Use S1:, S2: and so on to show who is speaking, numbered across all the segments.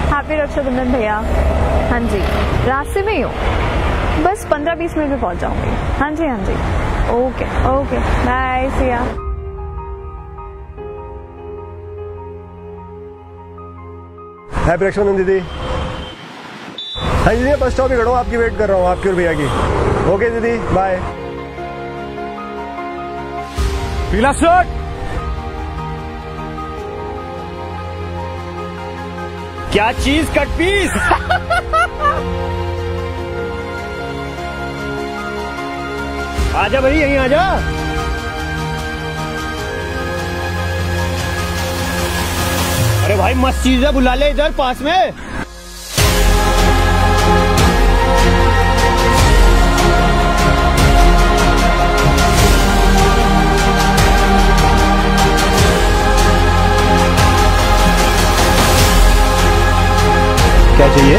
S1: Happy Rakshabandhan भैया। हाँ जी, रास्ते में ही हो, बस 15-20 मिनट में पहुंच जाऊंगी। हाँ जी हाँ जी, okay okay, bye, see ya.
S2: Happy Rakshabandhan दीदी। हाँ दीदी, बस स्टॉप ही खड़ा हूँ, आपकी वेट कर रहा हूँ, आपकी और भैया की। ओके दीदी, बाय।
S3: पीला शर्ट, क्या चीज, कट पीस। आजा भाई, यहीं आजा। अरे भाई मस्त चीज है, बुला ले इधर पास में। क्या चाहिए?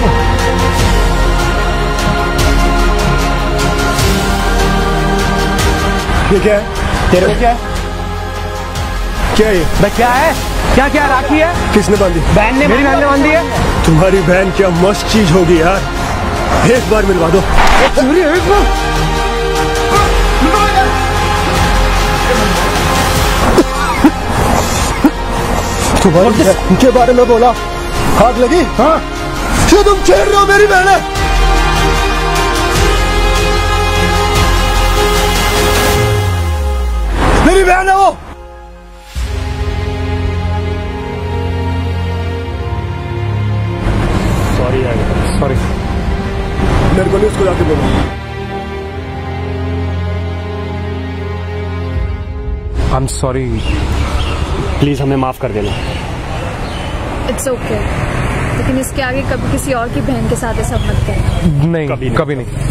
S2: ये क्या है?
S3: तेरे को क्या है?
S2: क्या है ये?
S3: भाई क्या है? क्या क्या राखी है?
S2: किसने बांधी?
S3: बहन ने, मेरी बहन ने बांधी है।
S2: तुम्हारी बहन क्या मस्त चीज होगी यार, एक बार मिलवा दो। तुम्हारी बहन के बारे में बोला, आग लगी? हाँ, क्या तुम छेड़ रहे हो मेरी बहन है? मेरी बहन है वो।
S3: सॉरी यार, सॉरी।
S2: मेरे को नहीं उसको जाके बोलो।
S3: आई एम सॉरी, प्लीज हमें माफ कर देना।
S1: इट्स ओके, लेकिन इसके आगे कभी किसी और की बहन के साथ ऐसा मत करना।
S3: नहीं, कभी नहीं।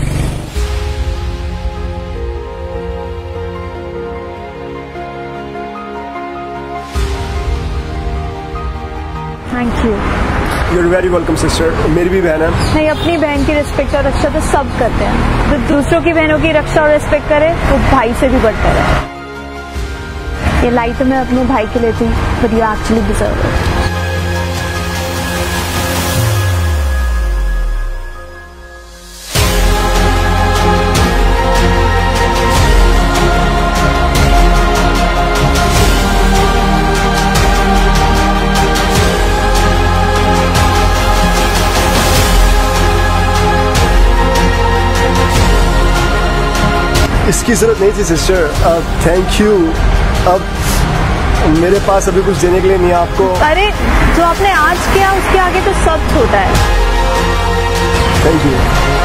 S1: Thank you.
S2: You are very welcome sister. मेरी भी बहन है।
S1: नहीं, अपनी बहन की रिस्पेक्ट और रक्षा तो सब करते हैं, जो दूसरों की बहनों की रक्षा और रिस्पेक्ट करे वो भाई से भी बढ़कर है। ये लाई तो मैं अपने भाई के लिए थी, but you actually deserve it.
S2: इसकी जरूरत नहीं थी सिस्टर, थैंक यू। अब मेरे पास अभी कुछ देने के लिए नहीं है आपको।
S1: अरे जो आपने आज किया उसके आगे तो सब छोटा है।
S2: Thank you.